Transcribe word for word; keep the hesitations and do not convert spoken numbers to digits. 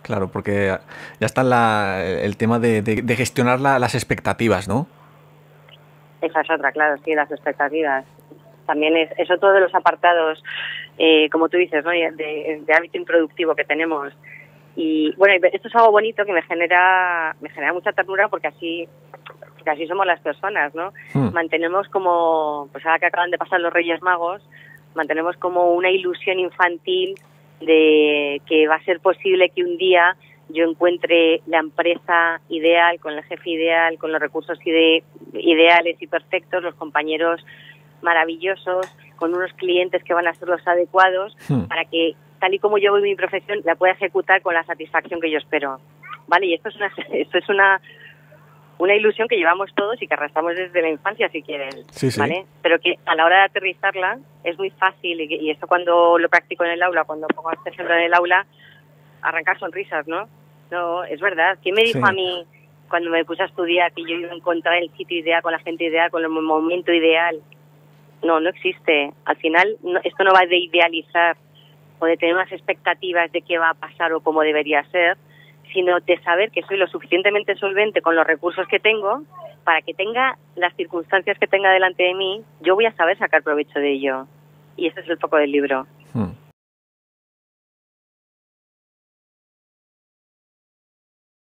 Claro, porque ya está la, el tema de, de, de gestionar la, las expectativas, ¿no? Esa es otra, claro, sí, las expectativas. También es, es otro de los apartados, eh, como tú dices, ¿no? de, de hábito improductivo que tenemos. Y bueno, esto es algo bonito que me genera me genera mucha ternura porque así porque así somos las personas, ¿no? Hmm. Mantenemos como, pues ahora que acaban de pasar los Reyes Magos, mantenemos como una ilusión infantil de que va a ser posible que un día yo encuentre la empresa ideal, con el jefe ideal, con los recursos ide ideales y perfectos, los compañeros maravillosos, con unos clientes que van a ser los adecuados, hmm. para que, tal y como yo voy mi profesión, la pueda ejecutar con la satisfacción que yo espero, ¿vale? Y esto es una, esto es una, una ilusión que llevamos todos y que arrastramos desde la infancia, si quieren, sí, sí. ¿vale? Pero que a la hora de aterrizarla es muy fácil, y, y esto cuando lo practico en el aula, cuando pongo este ejemplo en el aula, arrancar sonrisas, ¿no? No, es verdad. ¿Quién me dijo sí. a mí, cuando me puse a estudiar, que yo iba a encontrar el sitio ideal, con la gente ideal, con el momento ideal? No, no existe. Al final, no, esto no va de idealizar o de tener unas expectativas de qué va a pasar o cómo debería ser, sino de saber que soy lo suficientemente solvente con los recursos que tengo para que tenga las circunstancias que tenga delante de mí, yo voy a saber sacar provecho de ello. Y ese es el foco del libro. Hmm.